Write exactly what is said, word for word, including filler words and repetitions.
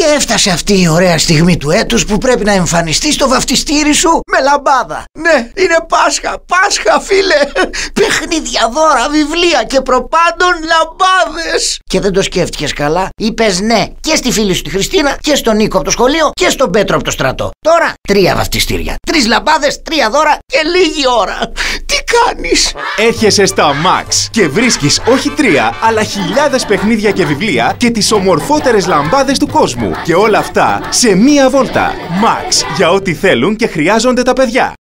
Και έφτασε αυτή η ωραία στιγμή του έτους που πρέπει να εμφανιστεί στο βαφτιστήρι σου με λαμπάδα. Ναι, είναι Πάσχα, Πάσχα φίλε. Παιχνίδια, δώρα, βιβλία και προπάντων λαμπάδες. Και δεν το σκέφτηκες καλά? Είπες ναι και στη φίλη σου τη Χριστίνα και στον Νίκο από το σχολείο και στον Πέτρο από το στρατό. Τώρα τρία βαφτιστήρια, τρεις λαμπάδες, τρία δώρα και λίγη ώρα. Τι κάνεις? Έρχεσαι στα Max και βρίσκεις όχι τρία αλλά χιλιάδες παιχνίδια και βιβλία και τις ομορφότερες λαμπάδες του κόσμου. Και όλα αυτά σε μία βόλτα. Max, για ό,τι θέλουν και χρειάζονται τα παιδιά.